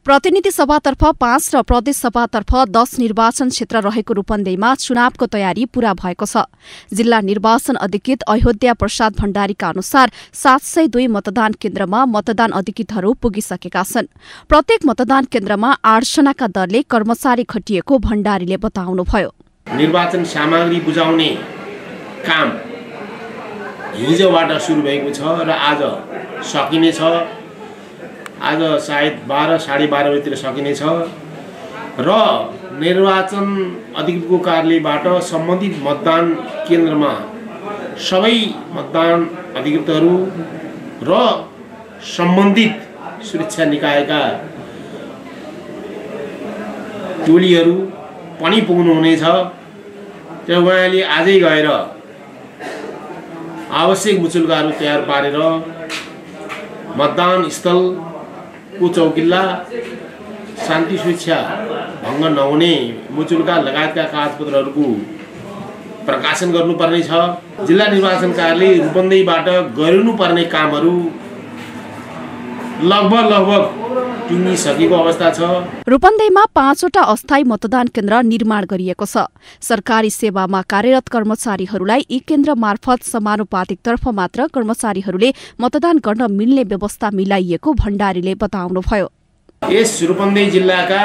प्रतिनिधि सभातर्फ 5 र प्रदेश सभातर्फ 10 निर्वाचन क्षेत्र रहेको रूपन्देहीमा चुनावको तयारी पूरा भएको छ। जिल्ला निर्वाचन अधिकृत अयोध्या प्रसाद भण्डारीका अनुसार 702 मतदान केन्द्रमा मतदान अधिकृतहरू पुगिसकेका छन्। प्रत्येक मतदान केन्द्रमा 8 जनाका दरले कर्मचारी खटिएको भण्डारीले बताउनुभयो। निर्वाचन सामग्री बुझाउने काम हिजोबाट सुरु भएको छ र आज सकिनेछ। आज सायद 12 साढे 12 बजेतिर सकिनेछ र निर्वाचन अधिकृतको कार्यालयबाट सम्बन्धित मतदान केन्द्रमा सबै मतदान अधिकृतहरू र सम्बन्धित सुरक्षा निकायका टोलीहरू पनि पुग्नुहुनेछ। त्यो उहाँले आजै गएर आवश्यक मुचुल्काहरू तयार पारेर मतदान स्थलको चौकिल्ला, शान्ति सुरक्षा भङ्ग नहुने मुचुल्का लगायतका कागजपत्रहरूको प्रकाशन गर्नुपर्ने छ। जिल्ला निर्वाचन कार्यालय रूपन्देहीबाट गरिनुपर्ने कामहरू लगभग टुङ्गिसकेको अवस्था छ। रूपन्देहीमा 5 वटा अस्थायी मतदान केन्द्र निर्माण गरिएको छ। सरकारी सेवामा कार्यरत कर्मचारीहरूलाई यी केन्द्र मार्फत समानुपातिकतर्फ मात्र कर्मचारीहरूले मतदान गर्न मिल्ने व्यवस्था मिलाइएको भण्डारीले बताउनुभयो। यस रूपन्देही जिल्लाका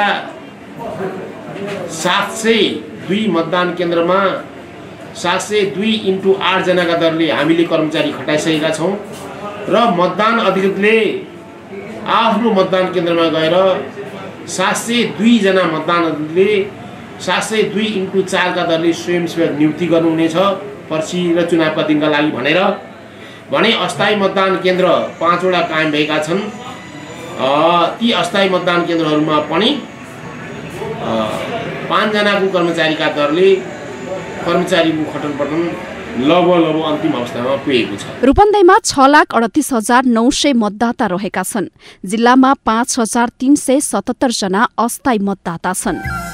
702 मतदान केन्द्रमा 702 × 8 जनाका दरले हामीले कर्मचारी खटाइसकेका छौँ र मतदान अधिकृतले आफ्नो मतदान केन्द्रमा गएर 702 जना मतदान अधिकृतले 702 × 4 का दरले स्वयंसेवक नियुक्ति गर्नुहुनेछ पर्सि र चुनावका दिनका लागि भने अस्थायी मतदान केन्द्र 5 वटा कायम भएका छन्। ती अस्थायी मतदान केन्द्रहरूमा पनि 5 जनाको कर्मचारीका दरले कर्मचारीको खटनपटन लगभग अन्तिम अवस्थामा पुगेको छ। रूपन्देहीमा 6,38,900 मतदाता रहेका छन्। जिल्लामा 5,377 जना अस्थायी मतदाता छन्।